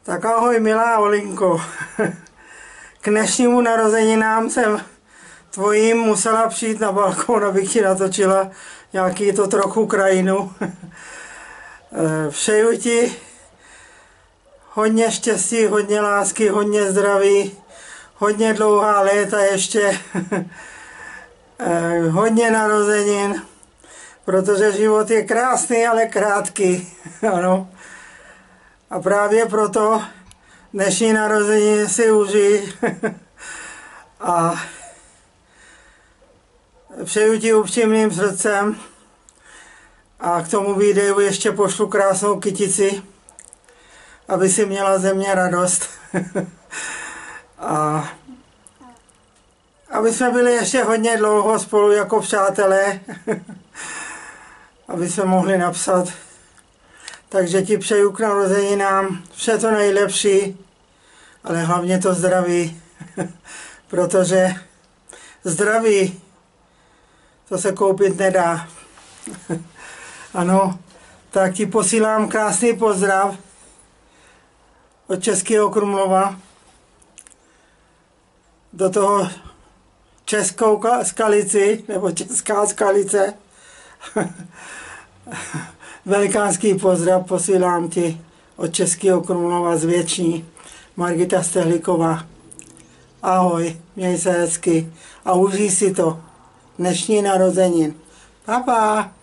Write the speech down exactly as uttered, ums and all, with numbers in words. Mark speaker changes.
Speaker 1: Tak ahoj milá Olinko, k dnešnímu narozeninám jsem tvojím musela přijít na balkón, abych ti natočila nějaký to trochu krajinu. Přeju ti hodně štěstí, hodně lásky, hodně zdraví, hodně dlouhá léta ještě, hodně narozenin, protože život je krásný, ale krátký, ano. A právě proto dnešní narozeniny si užij a přeju ti upřímným srdcem a k tomu videu ještě pošlu krásnou kytici, aby si měla ze mě radost. A aby jsme byli ještě hodně dlouho spolu jako přátelé, aby jsme mohli napsat. Takže ti přeju k narozeninám vše to nejlepší, ale hlavně to zdraví, protože zdraví to se koupit nedá. Ano, tak ti posílám krásný pozdrav od Českého Krumlova do toho Českou Skalici, nebo Česká Skalice. Velikánský pozdrav posílám ti od Českého Krumlova z Věční, Margita Stehlíková. Ahoj, měj se hezky a užij si to, dnešní narozenin. Pa, pa.